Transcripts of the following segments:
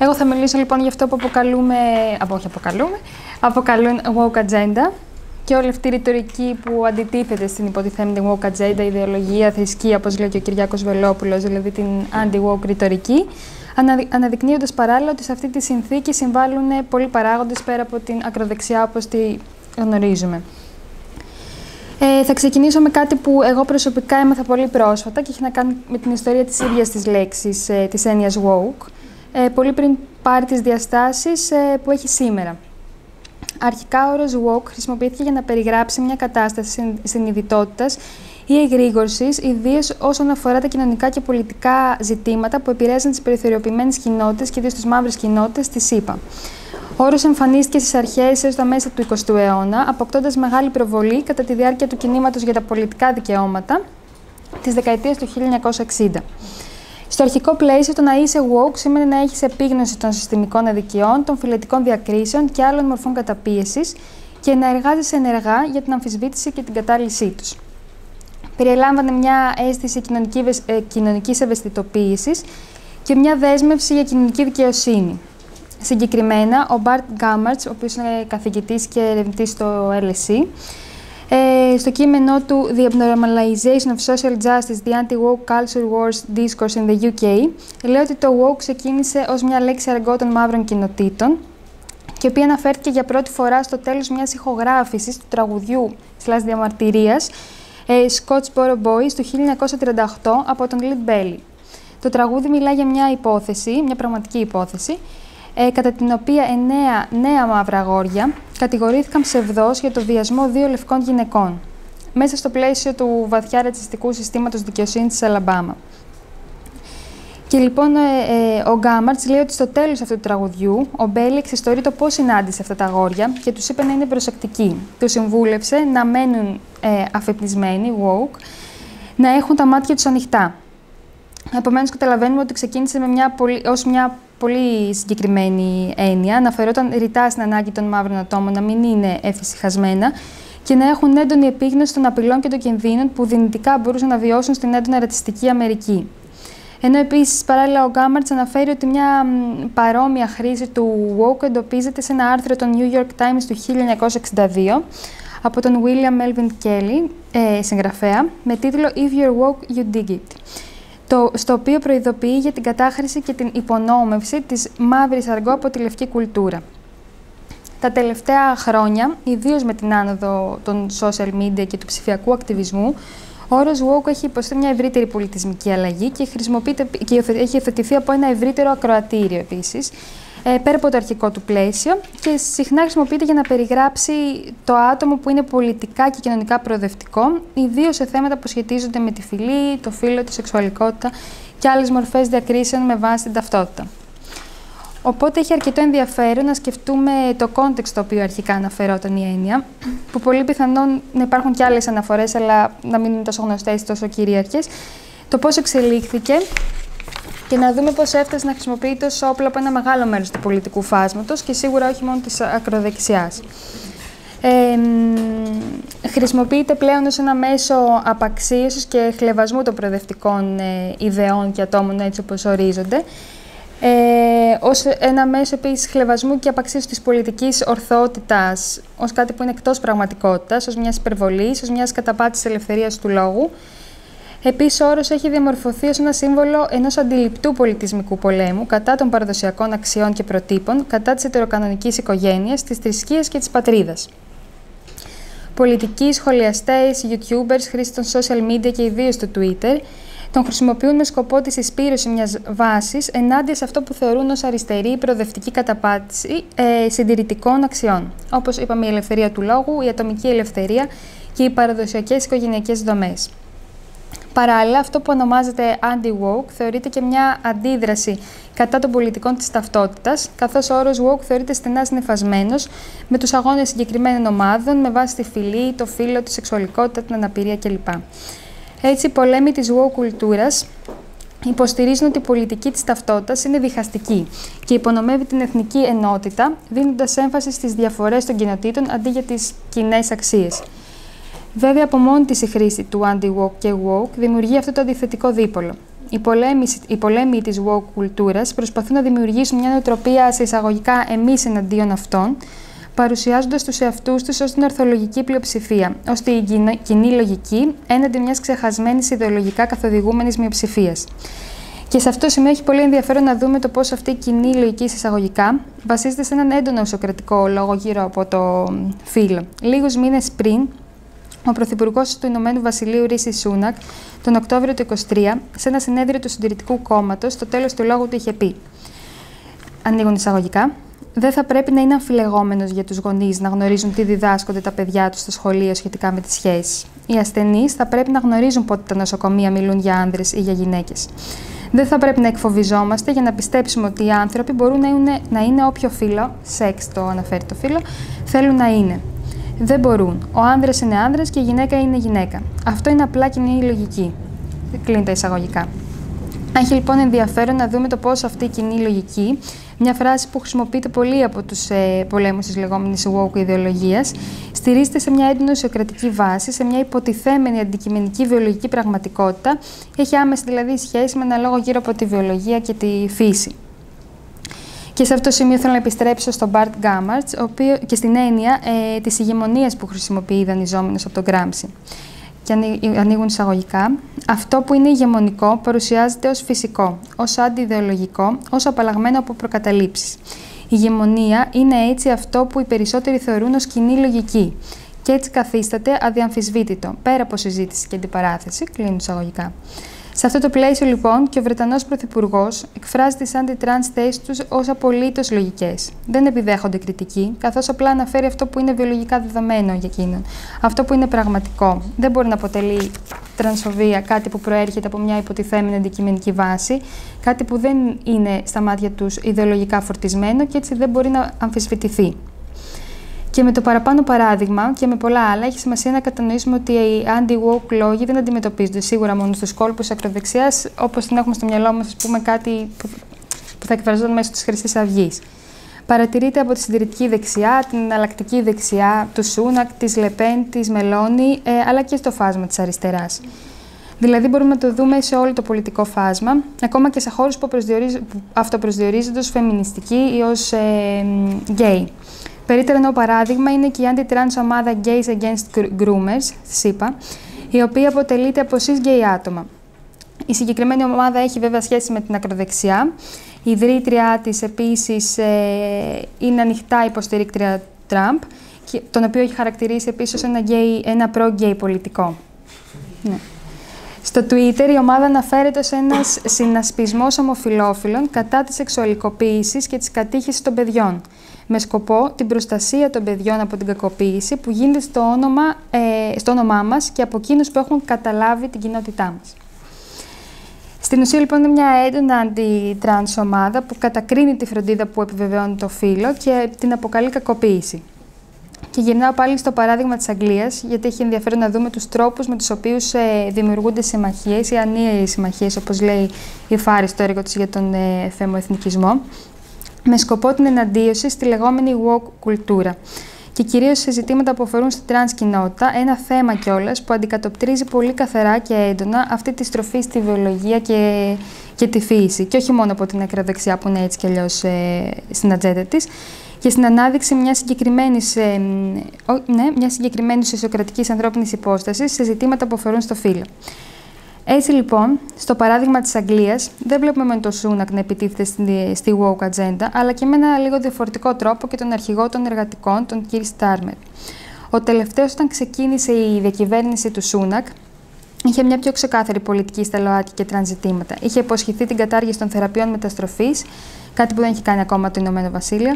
Εγώ θα μιλήσω λοιπόν για αυτό που αποκαλούν woke agenda και όλη αυτή η ρητορική που αντιτίθεται στην υποτιθέμενη woke agenda, ιδεολογία, θρησκεία, όπως λέει και ο Κυριάκος Βελόπουλος, δηλαδή την anti-woke ρητορική, αναδεικνύοντας παράλληλα ότι σε αυτή τη συνθήκη συμβάλλουν πολλοί παράγοντες πέρα από την ακροδεξιά όπως τη γνωρίζουμε. Θα ξεκινήσω με κάτι που εγώ προσωπικά έμαθα πολύ πρόσφατα και έχει να κάνει με την ιστορία της ίδιας της λέξης, της έννοιας woke, πολύ πριν πάρει τις διαστάσεις που έχει σήμερα. Αρχικά, ο όρος woke χρησιμοποιήθηκε για να περιγράψει μια κατάσταση συνειδητότητας ή εγρήγορσης, ιδίως όσον αφορά τα κοινωνικά και πολιτικά ζητήματα που επηρέαζαν τις περιθωριοποιημένες κοινότητες και ιδίως τις μαύρες κοινότητες της ΗΠΑ. Ο όρος εμφανίστηκε στις αρχές έως τα μέσα του 20ου αιώνα, αποκτώντας μεγάλη προβολή κατά τη διάρκεια του κινήματος για τα πολιτικά δικαιώματα της δεκαετίας του 1960. Στο αρχικό πλαίσιο, το να είσαι woke σημαίνει να έχεις επίγνωση των συστημικών αδικιών, των φυλετικών διακρίσεων και άλλων μορφών καταπίεσης και να εργάζεσαι ενεργά για την αμφισβήτηση και την κατάλυσή τους. Περιλάμβανε μια αίσθηση κοινωνικής ευαισθητοποίησης και μια δέσμευση για κοινωνική δικαιοσύνη. Συγκεκριμένα, ο Μπαρτ Γκάμαρτς, ο οποίος είναι καθηγητής και ερευνητής στο LSE, στο κείμενό του «The Abnormalization of Social Justice, the Anti-Woke Culture Wars Discourse in the UK», λέει ότι το woke ξεκίνησε ως μια λέξη αργό των μαύρων κοινοτήτων και η οποία αναφέρθηκε για πρώτη φορά στο τέλος μιας ηχογράφησης του τραγουδιού διαμαρτυρίας Scottsboro Boys του 1938 από τον Lead Belly. Το τραγούδι μιλά για μια υπόθεση, μια πραγματική υπόθεση, κατά την οποία 9 νέα μαύρα αγόρια κατηγορήθηκαν ψευδώς για το βιασμό 2 λευκών γυναικών, μέσα στο πλαίσιο του βαθιά ρατσιστικού συστήματος δικαιοσύνης της Αλαμπάμα. Και λοιπόν ο Γκάμαρτς λέει ότι στο τέλος αυτού του τραγουδιού ο Μπέλι εξιστορεί το πώς συνάντησε αυτά τα αγόρια και τους είπε να είναι προσεκτικοί. Τους συμβούλευσε να μένουν αφυπνισμένοι, woke, να έχουν τα μάτια τους ανοιχτά. Επομένως, καταλαβαίνουμε ότι ξεκίνησε ως μια πολύ συγκεκριμένη έννοια, αναφερόταν ρητά στην ανάγκη των μαύρων ατόμων να μην είναι εφησυχασμένα και να έχουν έντονη επίγνωση των απειλών και των κινδύνων που δυνητικά μπορούσαν να βιώσουν στην έντονα ρατσιστική Αμερική. Ενώ επίσης παράλληλα ο Γκάμαρτς αναφέρει ότι μια παρόμοια χρήση του woke εντοπίζεται σε ένα άρθρο των New York Times του 1962 από τον William Melvin Kelly, συγγραφέα, με τίτλο «If you're woke, you dig it», στο οποίο προειδοποιεί για την κατάχρηση και την υπονόμευση της μαύρης αργό από τη λευκή κουλτούρα. Τα τελευταία χρόνια, ιδίως με την άνοδο των social media και του ψηφιακού ακτιβισμού, ο όρος woke έχει υποστεί μια ευρύτερη πολιτισμική αλλαγή και έχει υιοθετηθεί από ένα ευρύτερο ακροατήριο επίσης, πέρα από το αρχικό του πλαίσιο, και συχνά χρησιμοποιείται για να περιγράψει το άτομο που είναι πολιτικά και κοινωνικά προοδευτικό, ιδίως σε θέματα που σχετίζονται με τη φυλή, το φύλο, τη σεξουαλικότητα και άλλες μορφές διακρίσεων με βάση την ταυτότητα. Οπότε έχει αρκετό ενδιαφέρον να σκεφτούμε το context στο οποίο αρχικά αναφερόταν η έννοια, που πολύ πιθανόν να υπάρχουν και άλλες αναφορές, αλλά να μην είναι τόσο γνωστές, τόσο κυρίαρχες, το πώς εξελίχθηκε και να δούμε πώς έφτασε να χρησιμοποιείται ως όπλο από ένα μεγάλο μέρος του πολιτικού φάσματος και σίγουρα όχι μόνο της ακροδεξιάς. Χρησιμοποιείται πλέον ως ένα μέσο απαξίωσης και χλευασμού των προοδευτικών ιδεών και ατόμων έτσι όπως ορίζονται, ως ένα μέσο επίσης χλευασμού και απαξίωσης της πολιτικής ορθότητας ως κάτι που είναι εκτός πραγματικότητας, ως μιας υπερβολής, ως μιας καταπάτησης ελευθερίας του λόγου. Επίσης, ο όρος έχει διαμορφωθεί ως ένα σύμβολο ενός αντιληπτού πολιτισμικού πολέμου κατά των παραδοσιακών αξιών και προτύπων, κατά της ετεροκανονικής οικογένειας, της θρησκείας και της πατρίδας. Πολιτικοί, σχολιαστές, YouTubers, χρήστες των social media και ιδίως του Twitter τον χρησιμοποιούν με σκοπό τη συσπήρωση μιας βάσης ενάντια σε αυτό που θεωρούν ως αριστερή προοδευτική καταπάτηση συντηρητικών αξιών, όπως είπαμε η ελευθερία του λόγου, η ατομική ελευθερία και οι παραδοσιακές οικογενειακές δομές. Παράλληλα, αυτό που ονομάζεται anti-woke θεωρείται και μια αντίδραση κατά των πολιτικών της ταυτότητας, καθώς ο όρος woke θεωρείται στενά συνυφασμένος με τους αγώνες συγκεκριμένων ομάδων με βάση τη φυλή, το φύλο, τη σεξουαλικότητα, την αναπηρία κλπ. Έτσι, οι πολέμοι της woke κουλτούρας υποστηρίζουν ότι η πολιτική της ταυτότητας είναι διχαστική και υπονομεύει την εθνική ενότητα, δίνοντας έμφαση στις διαφορές των κοινοτήτων αντί για τις κοινές αξίες. Βέβαια, από μόνη της η χρήση του anti-woke και woke δημιουργεί αυτό το αντιθετικό δίπολο. οι πολέμοι της woke κουλτούρας προσπαθούν να δημιουργήσουν μια νοοτροπία σε εισαγωγικά εμείς εναντίον αυτών, παρουσιάζοντας τους εαυτούς τους ως την ορθολογική πλειοψηφία, ως την κοινή λογική έναντι μιας ξεχασμένης ιδεολογικά καθοδηγούμενης μειοψηφίας. Και σε αυτό το σημείο έχει πολύ ενδιαφέρον να δούμε το πώς αυτή η κοινή λογική εισαγωγικά βασίζεται σε έναν έντονο σοκρατικό λόγο γύρω από το φύλο. Λίγους μήνες πριν, ο Πρωθυπουργός του Ηνωμένου Βασιλείου Ρίση Σούνακ, τον Οκτώβριο του 2023, σε ένα συνέδριο του Συντηρητικού Κόμματος, στο τέλος του λόγου του είχε πει, ανοίγουν εισαγωγικά, δεν θα πρέπει να είναι αμφιλεγόμενος για τους γονείς να γνωρίζουν τι διδάσκονται τα παιδιά τους στο σχολείο σχετικά με τις σχέσεις. Οι ασθενείς θα πρέπει να γνωρίζουν πότε τα νοσοκομεία μιλούν για άνδρες ή για γυναίκες. Δεν θα πρέπει να εκφοβιζόμαστε για να πιστέψουμε ότι οι άνθρωποι μπορούν να είναι όποιο φύλο, σεξ το αναφέρει το φύλο, θέλουν να είναι. Δεν μπορούν. Ο άνδρας είναι άνδρας και η γυναίκα είναι γυναίκα. Αυτό είναι απλά κοινή λογική. Κλείνει τα εισαγωγικά. Έχει λοιπόν ενδιαφέρον να δούμε το πώς αυτή η κοινή λογική, μια φράση που χρησιμοποιείται πολύ από τους πολέμους της λεγόμενης woke ιδεολογίας, στηρίζεται σε μια έντονη σοκρατική βάση, σε μια υποτιθέμενη αντικειμενική βιολογική πραγματικότητα, έχει άμεση δηλαδή σχέση με ένα λόγο γύρω από τη βιολογία και τη φύση. Και σε αυτό το σημείο θέλω να επιστρέψω στον Bart Gamartz και στην έννοια της ηγεμονίας που χρησιμοποιεί η δανειζόμενος από τον Γκράμψη. Και ανοίγουν εισαγωγικά, αυτό που είναι ηγεμονικό παρουσιάζεται ως φυσικό, ως αντιειδεολογικό, ως απαλλαγμένο από προκαταλήψεις. Η ηγεμονία είναι έτσι αυτό που οι περισσότεροι θεωρούν ως κοινή λογική και έτσι καθίσταται αδιαμφισβήτητο, πέρα από συζήτηση και αντιπαράθεση, κλείνουν εισαγωγικά. Σε αυτό το πλαίσιο, λοιπόν, και ο Βρετανός Πρωθυπουργός εκφράζει τις αντι-τρανς θέσεις τους ως απολύτως λογικές. Δεν επιδέχονται κριτική, καθώς απλά αναφέρει αυτό που είναι βιολογικά δεδομένο για εκείνον. Αυτό που είναι πραγματικό. Δεν μπορεί να αποτελεί τρανσφοβία κάτι που προέρχεται από μια υποτιθέμενη αντικειμενική βάση, κάτι που δεν είναι στα μάτια τους ιδεολογικά φορτισμένο και έτσι δεν μπορεί να αμφισβητηθεί. Και με το παραπάνω παράδειγμα και με πολλά άλλα, έχει σημασία να κατανοήσουμε ότι οι anti-woke λόγοι δεν αντιμετωπίζονται σίγουρα μόνο στους κόλπους ακροδεξιάς, όπως την έχουμε στο μυαλό μας, ας πούμε, κάτι που θα εκφραζόταν μέσω της Χρυσής Αυγής. Παρατηρείται από τη συντηρητική δεξιά, την εναλλακτική δεξιά, του Σούνακ, της Λεπέν, της Μελώνη, αλλά και στο φάσμα της αριστεράς. Δηλαδή, μπορούμε να το δούμε σε όλο το πολιτικό φάσμα, ακόμα και σε χώρους που αυτοπροσδιορίζονται ως φεμινιστικοί ή ως γκέι. Περίτερα ένα παράδειγμα είναι και η anti-trans ομάδα Gays Against Groomers, ΣΥΠΑ, η οποία αποτελείται από cis-gay άτομα. Η συγκεκριμένη ομάδα έχει βέβαια σχέση με την ακροδεξιά. Η ιδρύτριά της επίσης είναι ανοιχτά υποστηρίκτρια Τραμπ, τον οποίο έχει χαρακτηρίσει επίσης ως ένα προ-gay πολιτικό. Ναι. Στο Twitter η ομάδα αναφέρεται ως ένας συνασπισμός ομοφυλόφιλων κατά της σεξουαλικοποίησης και της κατήχησης των παιδιών, με σκοπό την προστασία των παιδιών από την κακοποίηση που γίνεται στο όνομά μας και από εκείνους που έχουν καταλάβει την κοινότητά μας. Στην ουσία λοιπόν είναι μια έντονα αντι-τρανς ομάδα που κατακρίνει τη φροντίδα που επιβεβαιώνει το φύλο και την αποκαλεί κακοποίηση. Και γυρνάω πάλι στο παράδειγμα της Αγγλίας, γιατί έχει ενδιαφέρον να δούμε τους τρόπους με τους οποίους δημιουργούνται συμμαχίες ή ανίαιες συμμαχίες, όπως λέει η Φάρη στο έργο της για τον φεμοεθνικισμό, με σκοπό την εναντίωση στη λεγόμενη woke κουλτούρα και κυρίως σε ζητήματα που αφορούν στη τρανς κοινότητα, ένα θέμα κιόλας που αντικατοπτρίζει πολύ καθαρά και έντονα αυτή τη στροφή στη βιολογία και τη φύση, και όχι μόνο από την ακροδεξιά που είναι έτσι κι αλλιώς στην ατζέντα της, και στην ανάδειξη μιας συγκεκριμένης ισοκρατικής ανθρώπινης υπόστασης σε ζητήματα που αφορούν στο φύλο. Έτσι λοιπόν, στο παράδειγμα της Αγγλίας, δεν βλέπουμε με τον Σούνακ να επιτίθεται στη woke ατζέντα, αλλά και με ένα λίγο διαφορετικό τρόπο και τον αρχηγό των εργατικών, τον Κίρ Στάρμερ. Ο τελευταίος, όταν ξεκίνησε η διακυβέρνηση του Σούνακ, είχε μια πιο ξεκάθαρη πολιτική στα ΛΟΑΤΚΙ και τρανζητήματα. Είχε υποσχεθεί την κατάργηση των θεραπείων μεταστροφής, κάτι που δεν έχει κάνει ακόμα το Ηνωμένο Βασίλειο.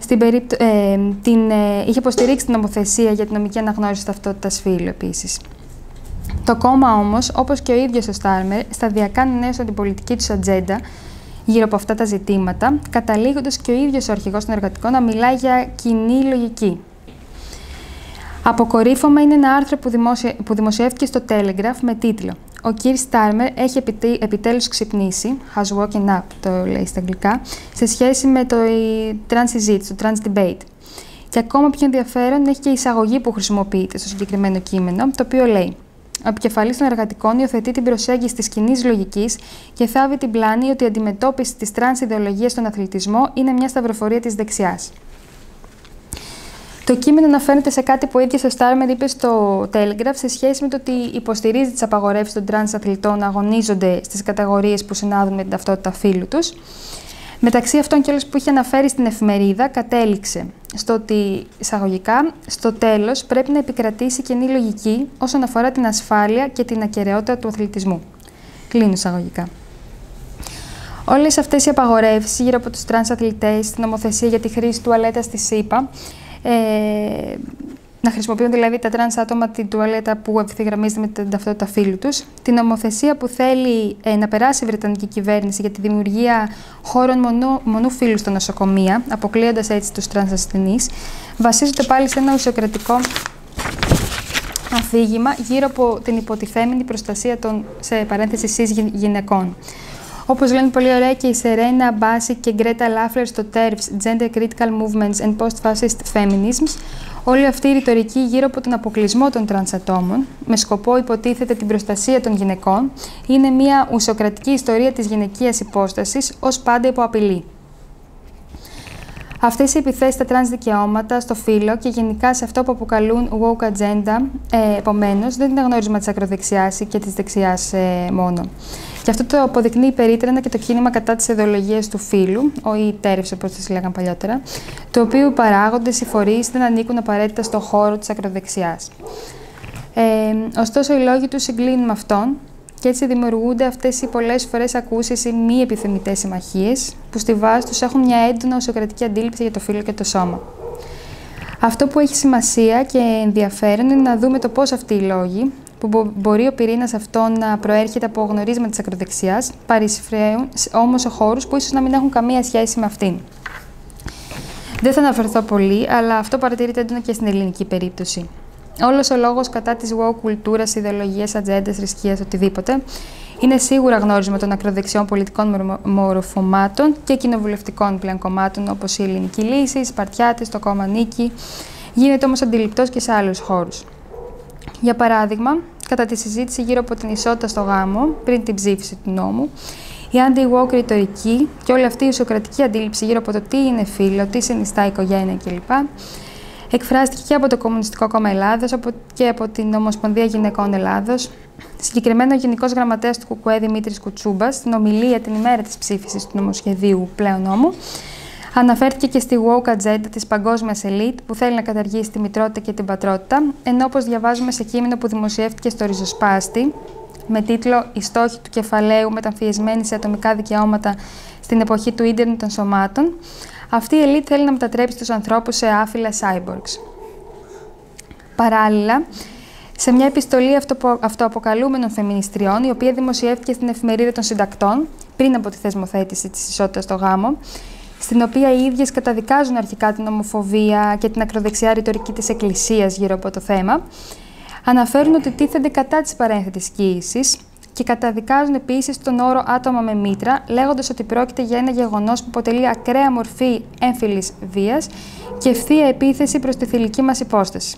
Είχε υποστηρίξει την νομοθεσία για την νομική αναγνώριση ταυτότητας φύλου επίσης. Το κόμμα όμως, όπως και ο ίδιος ο Στάρμερ, σταδιακά ανανέωσαν την πολιτική τους ατζέντα γύρω από αυτά τα ζητήματα, καταλήγοντας και ο ίδιος ο αρχηγός των εργατικών να μιλάει για κοινή λογική. Αποκορύφωμα είναι ένα άρθρο που δημοσιεύτηκε στο Telegraph με τίτλο «Ο Κίρ Στάρμερ έχει επιτέλους ξυπνήσει», has woken up το λέει στα αγγλικά, σε σχέση με το trans συζήτηση, το trans debate. Και ακόμα πιο ενδιαφέρον έχει και η εισαγωγή που χρησιμοποιείται στο συγκεκριμένο κείμενο, το οποίο λέει Ο επικεφαλής των εργατικών υιοθετεί την προσέγγιση της κοινής λογικής και θάβει την πλάνη ότι η αντιμετώπιση της τρανς ιδεολογίας στον αθλητισμό είναι μια σταυροφορία της δεξιάς. Το κείμενο αναφέρεται σε κάτι που ο ίδιος ο Στάρμερ είπε στο Telegraph σε σχέση με το ότι υποστηρίζει τις απαγορεύσεις των τρανς αθλητών να αγωνίζονται στις κατηγορίες που συνάδουν με την ταυτότητα φύλου τους. Μεταξύ αυτών κιόλας που είχε αναφέρει στην εφημερίδα, κατέληξε στο ότι, εισαγωγικά, στο τέλος πρέπει να επικρατήσει κοινή λογική όσον αφορά την ασφάλεια και την ακεραιότητα του αθλητισμού. Κλείνω εισαγωγικά. Όλες αυτές οι απαγορεύσεις γύρω από τους τρανς αθλητές, την νομοθεσία για τη χρήση τουαλέτας στη ΣΥΠΑ, να χρησιμοποιούν δηλαδή τα τρανς άτομα την τουαλέτα που ευθυγραμμίζεται με την ταυτότητα φύλου τους, την νομοθεσία που θέλει να περάσει η Βρετανική κυβέρνηση για τη δημιουργία χώρων μονού φύλου στα νοσοκομεία, αποκλείοντας έτσι τους τρανς ασθενείς, βασίζονται πάλι σε ένα ουσιοκρατικό αφήγημα γύρω από την υποτιθέμενη προστασία των, σε παρένθεση, cis γυναικών. Όπως λένε πολύ ωραία και η Σερένα Μπάσικ και η Γκρέτα Λάφλερ στο TERFs, Gender Critical Movements and Post-Fascist Feminisms, όλη αυτή η ρητορική γύρω από τον αποκλεισμό των τρανς ατόμων, με σκοπό υποτίθεται την προστασία των γυναικών, είναι μια ουσιοκρατική ιστορία της γυναικείας υπόστασης, ως πάντα υπό απειλή. Αυτές οι επιθέσεις στα τρανς δικαιώματα, στο φύλο και γενικά σε αυτό που αποκαλούν woke agenda, επομένως, δεν είναι γνώρισμα της ακροδεξιάς και της δεξιάς μόνο. Και αυτό το αποδεικνύει περίτρανα και το κίνημα κατά της ιδεολογίας του φύλου, ή TERFs όπως τις λέγαν παλιότερα, του οποίου οι παράγοντες, οι φορείς δεν ανήκουν απαραίτητα στον χώρο της ακροδεξιάς. Ωστόσο, οι λόγοι του συγκλίνουν με αυτόν και έτσι δημιουργούνται αυτές οι πολλές φορές ακούσεις ή μη επιθυμητές συμμαχίες, που στη βάση τους έχουν μια έντονα ουσιοκρατική αντίληψη για το φύλο και το σώμα. Αυτό που έχει σημασία και ενδιαφέρον είναι να δούμε το πώς αυτοί οι λόγοι, που μπορεί ο πυρήνας αυτών να προέρχεται από γνωρίσματα της ακροδεξιάς, παρισφραίουν όμως σε χώρους που ίσως να μην έχουν καμία σχέση με αυτήν. Δεν θα αναφερθώ πολύ, αλλά αυτό παρατηρείται έντονα και στην ελληνική περίπτωση. Όλος ο λόγος κατά της woke κουλτούρας, ιδεολογίας, ατζέντας, θρησκείας, οτιδήποτε, είναι σίγουρα γνώρισμα των ακροδεξιών πολιτικών μορφωμάτων και κοινοβουλευτικών πλέον κομμάτων, όπως η Ελληνική Λύση, οι Σπαρτιάτες, το κόμμα Νίκη. Γίνεται όμως αντιληπτός και σε άλλους χώρους. Για παράδειγμα, κατά τη συζήτηση γύρω από την ισότητα στο γάμο, πριν την ψήφιση του νόμου, η anti-woke ρητορική και όλη αυτή η ουσιοκρατική αντίληψη γύρω από το τι είναι φύλο, τι συνιστά η οικογένεια κλπ. Εκφράστηκε και από το Κομμουνιστικό Κόμμα Ελλάδος και από την Ομοσπονδία Γυναικών Ελλάδος. Συγκεκριμένα, ο Γενικός Γραμματέας του ΚΚΕ Δημήτρης Κουτσούμπας, στην ομιλία την ημέρα της ψήφισης του νομοσχεδίου πλέον νόμου, αναφέρθηκε και στη woke agenda της παγκόσμιας ελίτ που θέλει να καταργήσει τη μητρότητα και την πατρότητα, ενώ όπως διαβάζουμε σε κείμενο που δημοσιεύτηκε στο Ριζοσπάστη, με τίτλο «Οι στόχοι του κεφαλαίου μεταμφιεσμένοι σε ατομικά δικαιώματα στην εποχή του ίντερνετ των σωμάτων», αυτή η ελίτ θέλει να μετατρέψει τους ανθρώπους σε άφυλα cyborgs. Παράλληλα, σε μια επιστολή αυτοαποκαλούμενων φεμινιστριών, η οποία δημοσιεύτηκε στην Εφημερίδα των Συντακτών, πριν από τη θεσμοθέτηση της ισότητας στο γάμο, στην οποία οι ίδιες καταδικάζουν αρχικά την ομοφοβία και την ακροδεξιά ρητορική της Εκκλησίας γύρω από το θέμα, αναφέρουν ότι τίθενται κατά της παρένθετης κοίησης και καταδικάζουν επίσης τον όρο «άτομα με μήτρα», λέγοντας ότι πρόκειται για ένα γεγονός που αποτελεί ακραία μορφή έμφυλης βίας και ευθεία επίθεση προς τη θηλυκή μας υπόσταση.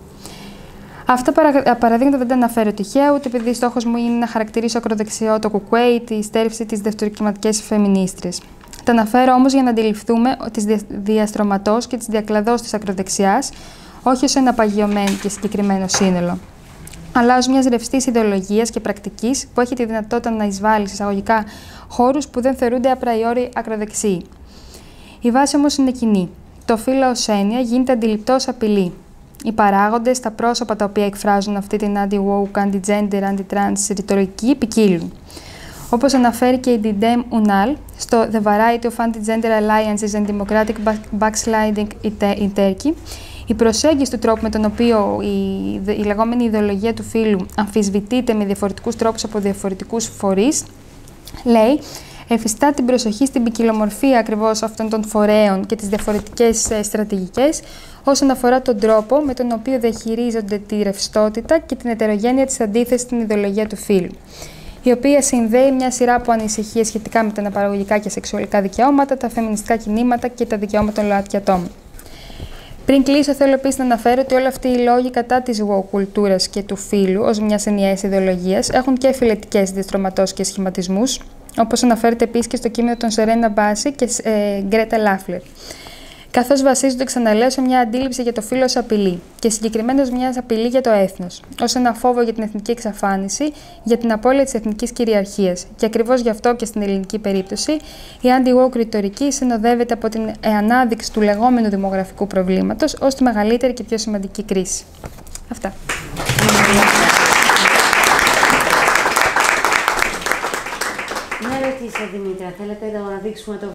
Αυτά παραδείγματα δεν τα αναφέρω τυχαία, ούτε επειδή στόχος μου είναι να χαρακτηρίσω ακροδεξιό το ΚΚΕ, τη στέρευση της δευτεροκυμματικές φεμινίστρες. Τα αναφέρω όμως για να αντιληφθούμε τις διαστρωματώς και τις διακλαδώς της ακροδεξιάς, όχι ως ένα παγιωμένο και συγκεκριμένο σύνολο, αλλά ως μιας ρευστής ιδεολογίας και πρακτικής που έχει τη δυνατότητα να εισβάλλει σε εισαγωγικά χώρους που δεν θεωρούνται απραϊόρι ακροδεξιοί. Η βάση όμως είναι κοινή. Το φύλο ως έννοια γίνεται αντιληπτό ως απειλή. Οι παράγοντες, τα πρόσωπα τα οποία εκφράζουν αυτή την anti-woke, anti-gender, anti-trans ρητορική ποικίλουν. Όπως αναφέρει και η Didem Unal στο The Variety of Anti-Gender Alliances and Democratic Backsliding in Turkey, η προσέγγιση του τρόπου με τον οποίο η λεγόμενη ιδεολογία του φύλου αμφισβητείται με διαφορετικούς τρόπους από διαφορετικούς φορείς, λέει, εφιστά την προσοχή στην ποικιλομορφία ακριβώς αυτών των φορέων και τις διαφορετικές στρατηγικές όσον αφορά τον τρόπο με τον οποίο διαχειρίζονται τη ρευστότητα και την ετερογένεια της αντίθεσης στην ιδεολογία του φύλου, η οποία συνδέει μια σειρά από ανησυχίες σχετικά με τα αναπαραγωγικά και σεξουαλικά δικαιώματα, τα φεμινιστικά κινήματα και τα δικαιώματα των ΛΟΑΤΚΙ ατόμων. Πριν κλείσω, θέλω επίσης να αναφέρω ότι όλοι αυτοί οι λόγοι κατά της woke κουλτούρας και του φύλου ως μιας ενιαίας ιδεολογίας έχουν και φιλετικές διαστρωματώσεις και σχηματισμούς, όπως αναφέρεται επίσης και στο κείμενο των Σερένα Μπάση και Γκρέτα Λάφλερ. Καθώς βασίζονται, ξαναλέω, σε μια αντίληψη για το φύλο ως απειλή και συγκεκριμένα ως μια απειλή για το έθνος, ως ένα φόβο για την εθνική εξαφάνιση, για την απώλεια της εθνικής κυριαρχίας. Και ακριβώς γι' αυτό και στην ελληνική περίπτωση η anti-woke ρητορική συνοδεύεται από την ανάδειξη του λεγόμενου δημογραφικού προβλήματος ως τη μεγαλύτερη και πιο σημαντική κρίση. Αυτά. Μια ερώτηση, Δημήτρα. Θέλετε να δείξουμε το